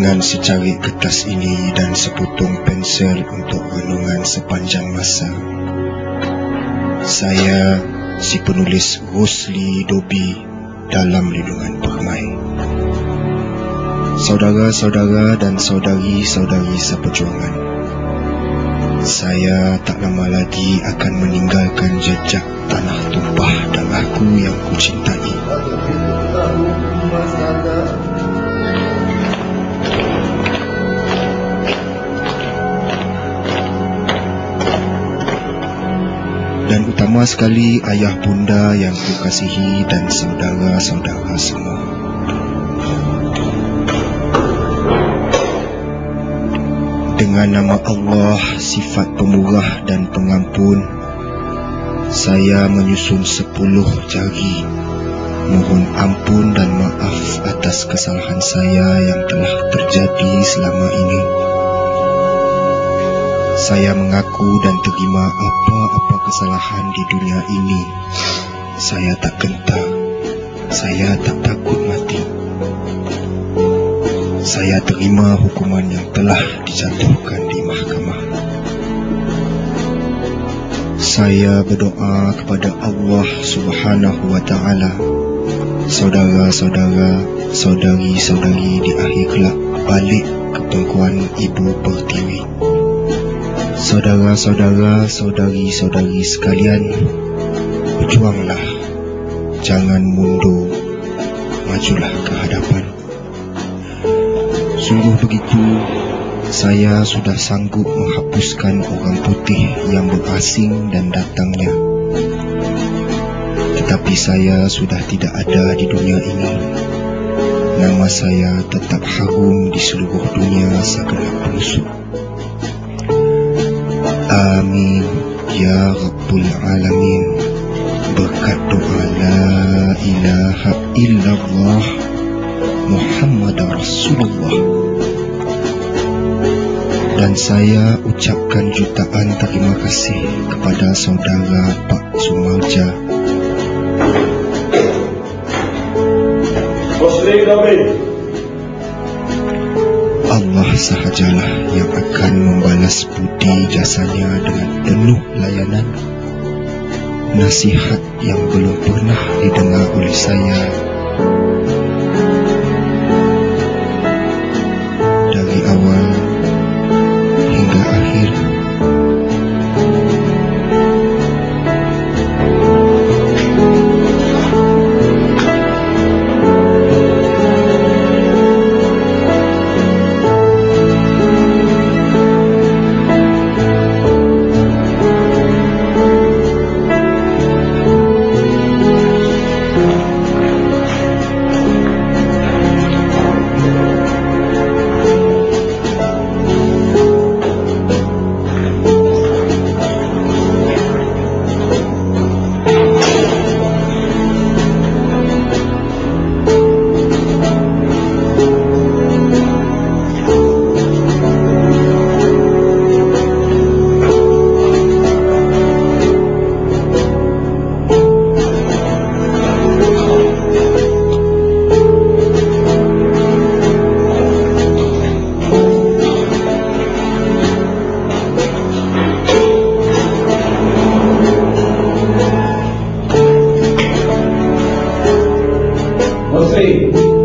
dengan secarik kertas ini dan sepotong pensel untuk renungan sepanjang masa. Saya, si penulis Rosli Dobi, dalam lindungan permai. Saudara-saudara dan saudari-saudari seperjuangan, saya tak lama lagi akan meninggalkan jejak tanah tumpah darahku yang kucintai. Dan utama sekali ayah bunda yang kukasihi dan saudara-saudara semua. Dengan nama Allah, sifat pemurah dan pengampun, saya menyusun 10 jari mohon ampun dan maaf atas kesalahan saya yang telah terjadi selama ini. Saya mengaku dan terima apa-apa kesalahan di dunia ini. Saya tak gentar, saya tak takut mati. Saya terima hukuman yang telah dijatuhkan di mahkamah. Saya berdoa kepada Allah Subhanahu wa Ta'ala, saudara-saudara, saudari-saudari di akhir kelak balik ke pangkuan Ibu Pertiwi. Saudara-saudara, saudari-saudari sekalian, berjuanglah, jangan mundur, majulah ke hadapan. Sungguh begitu, saya sudah sanggup menghapuskan orang putih yang berasing dan datangnya. Tetapi saya sudah tidak ada di dunia ini. Nama saya tetap harum di seluruh dunia segenap pelosok. Amin ya Rabbul Alamin. Berkat doa la ilaha illallah Muhammad Rasulullah. Dan saya ucapkan jutaan terima kasih kepada saudara Pak Sumarja. Allah sahajalah yang akan membalas budi jasanya dengan penuh layanan. Nasihat yang belum pernah didengar oleh saya dari awal hingga akhir. Jose.